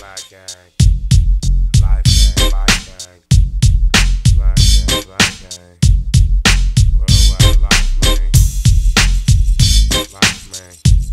Black gang, life gang, life gang, black gang, black gang, worldwide life man, life man,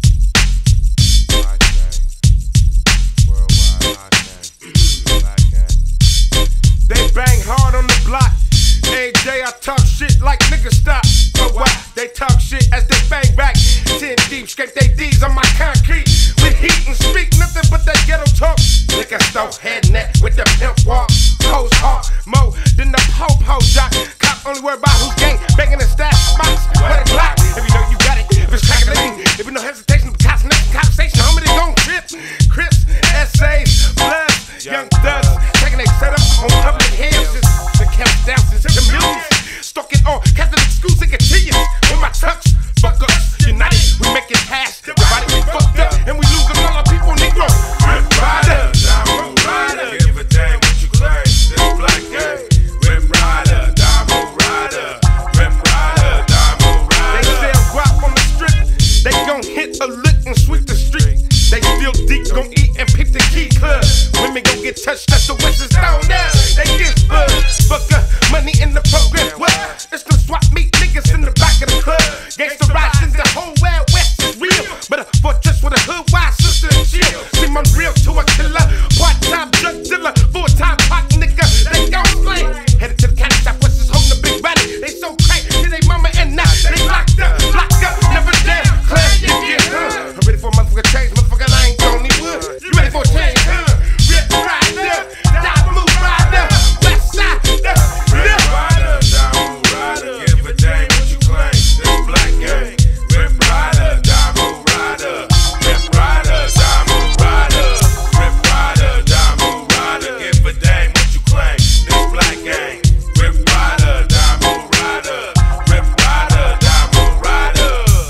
life gang, worldwide life gang, black gang. They bang hard on the block. Every day I talk shit like niggas stop. But why? They talk shit as they bang back. 10 deep, scrape they D's on my concrete. With heat and speak nothing but that ghetto talk. Liquor store head net with the pimp walk. Hoes hawk, more than the po-po jock. Cop only worry about who's gang, banging the stash spots. Where the block, if you know you got it. If it's crackling, if you no hesitation, the cops next conversation. How many gon' trip? Crips, essays, bloods, young thugs. Taking they setup on public hills. Just the camp down since the millions. Stalking all Catholic schools and cotillions. With my tucks, fuck us, united, we make it hash. Everybody we fucked up, and we losing all our people, Negro. Rip Rider, Diamond Rider, give a damn what you claim. This black gang. Rip Rider, Diamond Rider, Rip Rider, Diamond Rider. They sell guap on the strip. They gon' hit a lick and sweep the street. They still deep, gon' eat and peep the key club. Women gon' get touched, that's the Western Stone now. They get buzzed, fucker, money in the program. What? It's them swap meet niggas in the back of the club. Gangsta ride since the whole Wild West is real. But a fortress with a hood, wide sister and chill. Seem unreal to a killer, part-time drug dealer, full-time pot nigga. They gon' slay. Headed to the candy shop, what's this holding a big body? They so crazy, to they mama and now they locked up, never dead. Class, yeah. I'm ready for a motherfucker change, motherfucker, I ain't Tony Wood. You ready for a change, Rip Rider, Diamond Rider, West Side, Rip Rider, Diamond Rider, give a damn what you claim. This black gang, Rip Rider, Diamond Rider, Rip Rider, Diamond Rider, Rip Rider, Diamond Rider, give a damn what you claim. This black gang, Rip Rider, Diamond Rider, Rip Rider, Diamond Rider.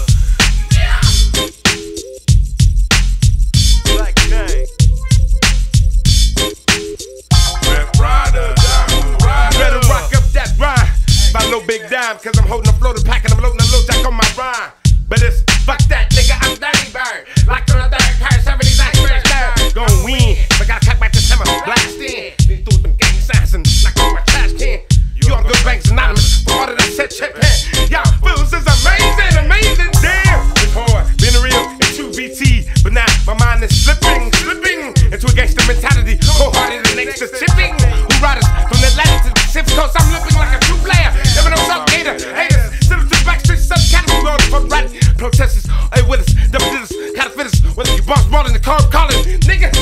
Black gang, Rip Rider, Diamond Rider. Better rock up that rhyme by no big dime, cause I'm holding a floater pack and I'm loading a low jack on my rhyme. But it's fuck that nigga, I'm Dirty Bird. Locked on a third car, 70s iceberg stir. Gon' win, but gotta cut back the summer, blast in. Been through them gang signs and knock on my trash can. You on Good Banks Anonymous, for all of that set chip hand. Y'all fools is amazing, amazing, damn. It's hard, been real in 2BT, but now my mind is slipping into a gangster mentality. Wholehearted and extra chipping. Who riders from the Atlantic to the Pacific Coast? I'm looking like a true player. Never no suck hater, haters. Send them to the backstreet, subcategory, we all the fuck right. Protesters, hey with us, double ditters, gotta fit us. Whether you boss brawling, the car calling, nigga.